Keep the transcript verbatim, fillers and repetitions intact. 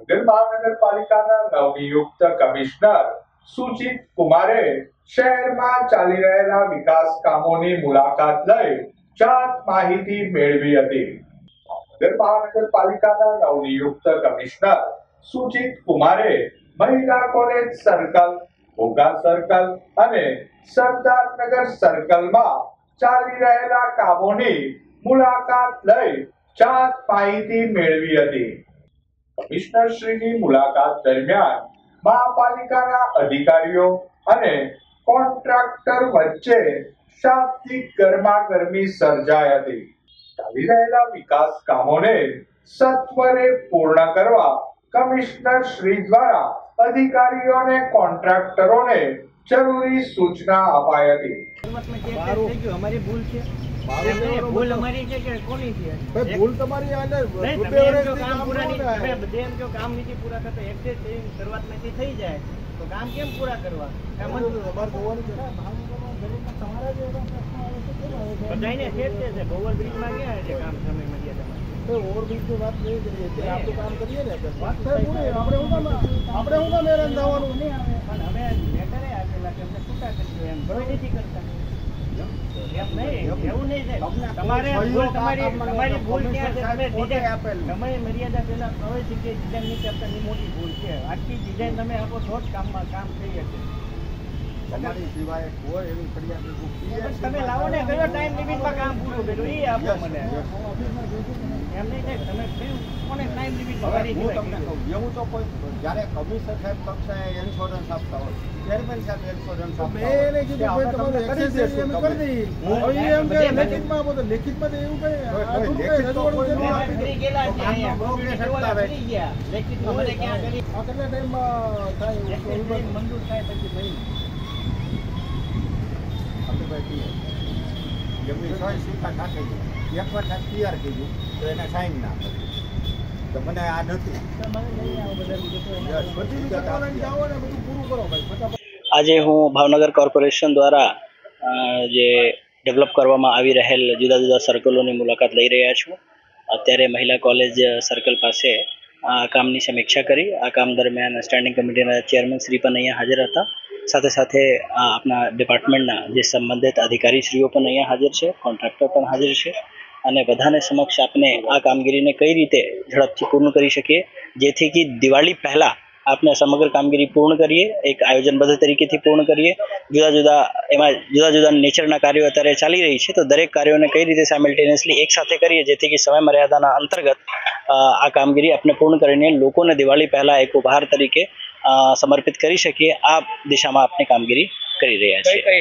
મહાનગરપાલિકાના નવનિયુક્ત કમિશનર સુજીત કુમારે શહેરમાં ચાલી રહેલા વિકાસ કામોની મુલાકાત લઈ જાત માહિતી મેળવી હતી. મહાનગરપાલિકાના નવનિયુક્ત કમિશનર સુજીત કુમારે મહિલા કોલેજ સર્કલ, ભોગા સર્કલ અને સરદારનગર સર્કલમાં ચાલી રહેલા કામોની મુલાકાત લઈ જાત માહિતી મેળવી હતી. કમિશનર શ્રીની મુલાકાત દરમિયાન મહાપાલિકાના અધિકારીઓ અને કોન્ટ્રાક્ટર વચ્ચે શાબ્દિક ગરમાગરમી સર્જાઈ હતી. ચાલી રહેલા વિકાસ કામોને સત્વરે પૂર્ણ કરવા કમિશનર શ્રી દ્વારા અધિકારીઓને કોન્ટ્રાક્ટરોને જરૂરી સૂચના અપાઈ હતી. અમારી ભૂલ છે, ભૂલ અમારી છે કે કોની છે? ભૂલ તમારી આને કામ પૂરા નહીં, બધે એમ જો કામ નથી પૂરા કરતા એક્સેસ શરૂઆતમાંથી થઈ જાય તો કામ કેમ પૂરા કરવા? બધાને છે છે ઓવરબ્રિજમાં ક્યાં છે કામ સમય મર્યાદામાં? ઓવરબ્રિજની વાત નહીં કરીએ, આપણું કામ કરીએ ને વાત થાય પૂરી. આપણે હું કામ આપણે હું કામ હેરાન થવાનું નહીં આવે, પણ હવે લેટરે આપેલા કે અમને છૂટા કરી એમ કોઈ નથી કરતા. એમ નહીં, એવું નહીં થાય. તમારે ભૂલ તમારી તમારી ભૂલ ક્યાં છે? તમે ડિઝાઇન આપેલ, તમારી મર્યાદા પહેલા પ્રવેશ જગ્યાએ ડિઝાઇન નીચે આપતાની મોટી ભૂલ છે. આખી ડિઝાઇન તમે આપો તો જ કામમાં કામ થઈ શકે. તમારી સિવાય કોઈ એવી ફરિયાદ તમે લાવો ને કયો ટાઈમ લિમિટમાં કામ પૂરું કર્યું એ આપો મને. એમ નહીં થાય તમે કોને ટાઈમ લિમિટમાં કરી હું તમને કહું, એવું તો કોઈ જ્યારે કમિશનર સાહેબ કક્ષાએ ઇન્સ્યોરન્સ આપતા હોય, ચેરમેન સાહેબ ઇન્સ્યોરન્સ આપતા હોય, મેં એને કીધું ભાઈ તમારે કરી દેશું અમે કરી દઈએ. હવે એમ કે લેખિતમાં આપો તો લેખિતમાં તો એવું કઈ લેખિત તો કોઈ નો આપી દે ગયેલા છે અહીંયા પ્રોગ્રેસ કરતા રહી ગયા. લેખિતમાં મને ક્યાં કરી આ કેટલા ટાઈમમાં થાય મંજૂર થાય પછી ભાઈ આપણે ભાઈ જમીન છ સિક્કા નાખી દઉં, એક વખત તૈયાર થઈ ગયું તો એને સાઈન ના કરી તો મને આ નથી. આજે હું ભાવનગર કોર્પોરેશન દ્વારા જે ડેવલપ કરવામાં આવી રહેલ જુદા જુદા સર્કલોની મુલાકાત લઈ રહ્યા છું. અત્યારે મહિલા કોલેજ સર્કલ પાસે આ કામની સમીક્ષા કરી. આ કામ દરમિયાન સ્ટેન્ડિંગ કમિટીના ચેરમેન શ્રી પણ અહીંયા હાજર હતા. સાથે સાથે આપણા ડિપાર્ટમેન્ટના જે સંબંધિત અધિકારીશ્રીઓ પણ અહીંયા હાજર છે, કોન્ટ્રાક્ટર પણ હાજર છે અને બધાને સમક્ષ આપણે આ કામગીરીને કઈ રીતે ઝડપથી પૂર્ણ કરી શકીએ જેથી કે દિવાળી પહેલાં આપણે સમગ્ર કામગીરી પૂર્ણ કરીએ, એક આયોજનબદ્ધ તરીકેથી પૂર્ણ કરીએ. જુદા જુદા એમાં જુદા જુદા નેચરના કાર્યો અત્યારે ચાલી રહી છે, તો દરેક કાર્યોને કઈ રીતે સાયમલ્ટેનિયસલી એક સાથે કરીએ જેથી કે સમય મર્યાદાના અંતર્ગત આ કામગીરી આપણે પૂર્ણ કરીને લોકોને દિવાળી પહેલાં એક ઉપહાર તરીકે સમર્પિત કરી શકીએ. આ દિશામાં આપણે કામગીરી કરી રહ્યા છીએ.